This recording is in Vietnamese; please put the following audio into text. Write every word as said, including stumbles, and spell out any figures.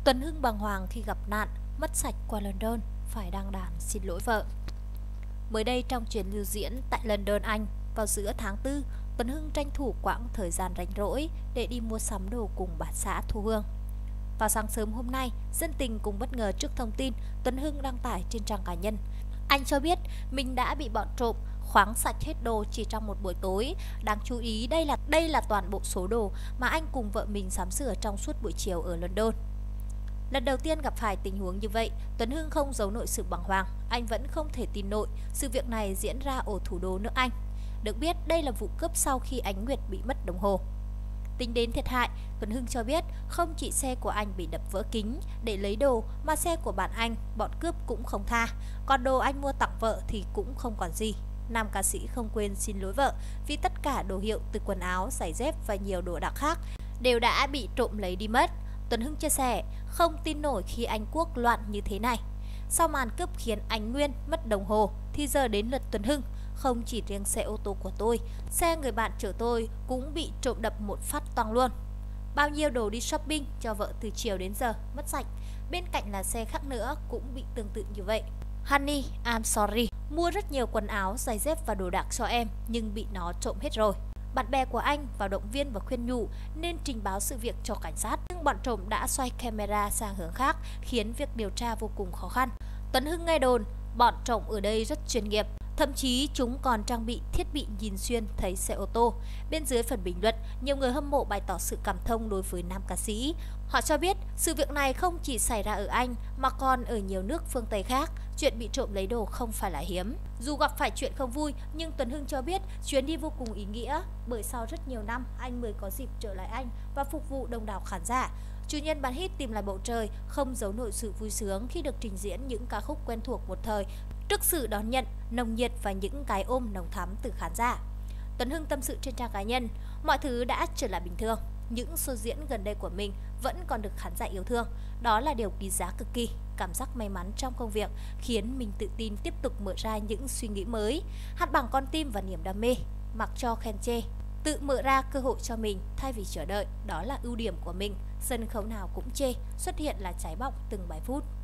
Tuấn Hưng bàng hoàng khi gặp nạn, mất sạch qua London, phải đăng đàn xin lỗi vợ. Mới đây trong chuyến lưu diễn tại London, Anh, vào giữa tháng tư, Tuấn Hưng tranh thủ quãng thời gian rảnh rỗi để đi mua sắm đồ cùng bà xã Thu Hương. Vào sáng sớm hôm nay, dân tình cùng bất ngờ trước thông tin Tuấn Hưng đăng tải trên trang cá nhân. Anh cho biết mình đã bị bọn trộm khoáng sạch hết đồ chỉ trong một buổi tối. Đáng chú ý đây là đây là toàn bộ số đồ mà anh cùng vợ mình sắm sửa trong suốt buổi chiều ở London. Lần đầu tiên gặp phải tình huống như vậy, Tuấn Hưng không giấu nổi sự bàng hoàng. Anh vẫn không thể tin nổi sự việc này diễn ra ở thủ đô nước Anh. Được biết đây là vụ cướp sau khi Ánh Nguyệt bị mất đồng hồ. Tính đến thiệt hại, Tuấn Hưng cho biết không chỉ xe của anh bị đập vỡ kính để lấy đồ mà xe của bạn anh, bọn cướp cũng không tha. Còn đồ anh mua tặng vợ thì cũng không còn gì. Nam ca sĩ không quên xin lỗi vợ vì tất cả đồ hiệu từ quần áo, giày dép và nhiều đồ đạc khác đều đã bị trộm lấy đi mất. Tuấn Hưng chia sẻ, không tin nổi khi Anh Quốc loạn như thế này. Sau màn cướp khiến Ánh Nguyên mất đồng hồ thì giờ đến lượt Tuấn Hưng. Không chỉ riêng xe ô tô của tôi, xe người bạn chở tôi cũng bị trộm đập một phát toang luôn. Bao nhiêu đồ đi shopping cho vợ từ chiều đến giờ mất sạch. Bên cạnh là xe khác nữa cũng bị tương tự như vậy. Honey, I'm sorry. Mua rất nhiều quần áo, giày dép và đồ đạc cho em nhưng bị nó trộm hết rồi. Bạn bè của anh vào động viên và khuyên nhủ nên trình báo sự việc cho cảnh sát, nhưng bọn trộm đã xoay camera sang hướng khác khiến việc điều tra vô cùng khó khăn. Tuấn Hưng nghe đồn bọn trộm ở đây rất chuyên nghiệp, thậm chí chúng còn trang bị thiết bị nhìn xuyên thấy xe ô tô. Bên dưới phần bình luận, nhiều người hâm mộ bày tỏ sự cảm thông đối với nam ca sĩ. Họ cho biết sự việc này không chỉ xảy ra ở Anh mà còn ở nhiều nước phương Tây khác. Chuyện bị trộm lấy đồ không phải là hiếm. Dù gặp phải chuyện không vui, nhưng Tuấn Hưng cho biết chuyến đi vô cùng ý nghĩa bởi sau rất nhiều năm anh mới có dịp trở lại Anh và phục vụ đông đảo khán giả. Chủ nhân bản hit Tìm Lại Bầu Trời không giấu nổi sự vui sướng khi được trình diễn những ca khúc quen thuộc một thời trước sự đón nhận nồng nhiệt và những cái ôm nồng thắm từ khán giả. Tuấn Hưng tâm sự trên trang cá nhân, mọi thứ đã trở lại bình thường. Những show diễn gần đây của mình vẫn còn được khán giả yêu thương. Đó là điều quý giá cực kỳ. Cảm giác may mắn trong công việc khiến mình tự tin tiếp tục mở ra những suy nghĩ mới. Hát bằng con tim và niềm đam mê, mặc cho khen chê, tự mở ra cơ hội cho mình thay vì chờ đợi. Đó là ưu điểm của mình. Sân khấu nào cũng chê, xuất hiện là cháy bỏng từng vài phút.